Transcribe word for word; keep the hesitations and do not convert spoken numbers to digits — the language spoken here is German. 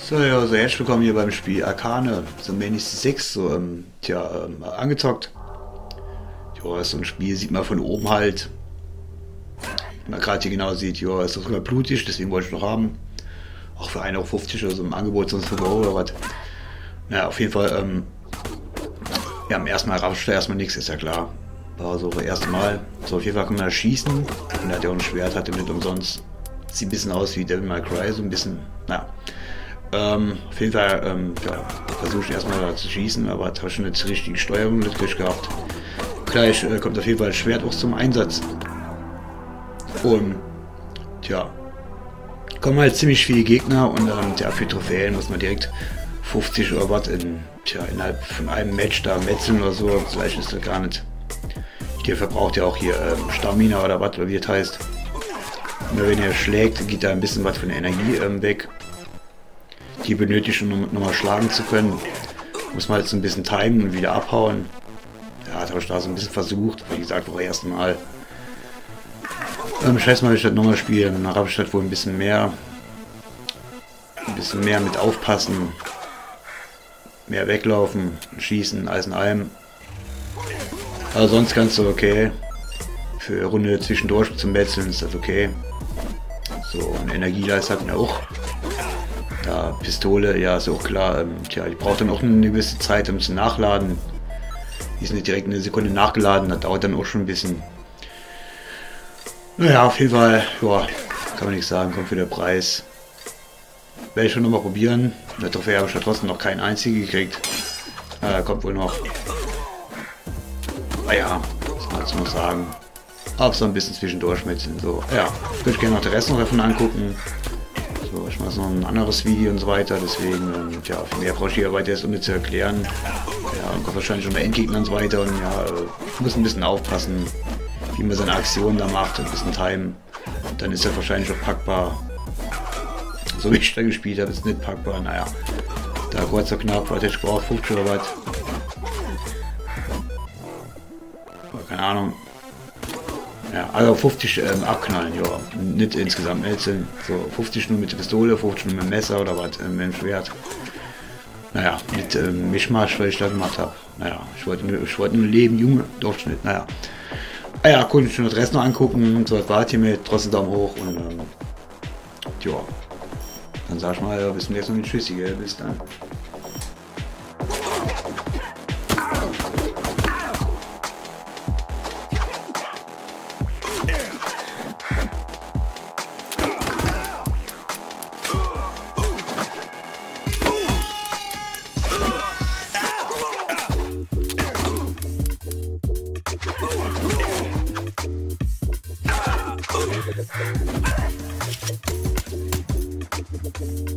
So, ja, so herzlich willkommen hier beim Spiel Arcane, so Mantis sechs, so, ähm, tja, ähm, angezockt. Ja, ist so ein Spiel, sieht man von oben halt. Wie man gerade hier genau sieht, ja, ist das sogar blutig, deswegen wollte ich noch haben. Auch für ein Euro fünfzig oder so im Angebot, sonst fünf Euro oder was. Naja, auf jeden Fall, ähm, ja, am ersten Mal rauscht erstmal nichts, ist ja klar. War so das erste Mal. So, auf jeden Fall kann man da schießen. Und er hat ja auch ein Schwert, hat er nicht umsonst. Sieht ein bisschen aus wie Devil May Cry, so ein bisschen, naja. Ähm, auf jeden Fall, ähm, ja, versuche ich erstmal da zu schießen, aber habe schon nicht die richtige Steuerung nicht gehabt. Gleich äh, kommt auf jeden Fall das Schwert auch zum Einsatz. Und, tja, kommen halt ziemlich viele Gegner und ähm, tja, für Trophäen muss man direkt fünfzig oder was in, tja, innerhalb von einem Match da metzeln oder so. Vielleicht ist das gar nicht. Der verbraucht ja auch hier ähm, Stamina oder was, wie das heißt. Nur wenn er schlägt, geht da ein bisschen was von der Energie ähm, weg. Die benötigt, um nochmal schlagen zu können. Muss man halt so ein bisschen timen und wieder abhauen. Ja, das habe ich da so ein bisschen versucht. Wie gesagt, beim ersten Mal. Ähm, scheiß mal, ich das nochmal spielen. Dann habe ich halt wohl ein bisschen mehr. Ein bisschen mehr mit aufpassen. Mehr weglaufen, schießen, alles in allem. Aber sonst ganz so okay. Für eine Runde zwischendurch zum Metzeln ist das okay. So, eine Energieleiste hat mir auch. Ja, Pistole, ja, ist auch klar. Ähm, tja, ich brauche dann auch eine gewisse Zeit, um zu nachladen. Die ist nicht direkt eine Sekunde nachgeladen, das dauert dann auch schon ein bisschen. Naja, auf jeden Fall, ja, kann man nicht sagen, kommt für den Preis. Werde ich schon nochmal probieren. In der Trophäe habe ich ja trotzdem noch keinen einzigen gekriegt. Äh, kommt wohl noch. Naja, was kann ich noch sagen? Auch so ein bisschen zwischendurch mit. So, ja, würde ich gerne noch den Rest noch davon angucken. So, ich mache noch ein anderes Video und so weiter, deswegen, ähm, ja, viel mehr brauche ich hier weiter erst um zu erklären. Ja, und kommt wahrscheinlich schon bei Endgegner und so weiter und ja, äh, muss ein bisschen aufpassen, wie man seine Aktionen da macht und ein bisschen timen. Dann ist er wahrscheinlich auch packbar. So wie ich da gespielt habe, ist nicht packbar, naja. Da kurz und knapp, was ich brauche, fünfzig oder was. Aber keine Ahnung. Ja, also fünfzig ähm, abknallen, ja. Nicht insgesamt melzen. So fünfzig nur mit der Pistole, fünfzig nur mit dem Messer oder was, ähm, mit dem Schwert. Naja, mit ähm, Mischmasch, weil ich da gemacht habe. Naja, ich wollte nur, ich wollte nur leben, Junge, Durchschnitt, naja. Ah ja, konnte ich mir den Rest noch angucken und so was war hier mit, trotzdem Daumen hoch und ähm, ja. Dann sag ich mal, ja, bis zum nächsten Mal mit Tschüssi, gell? Bis dann. Thank you.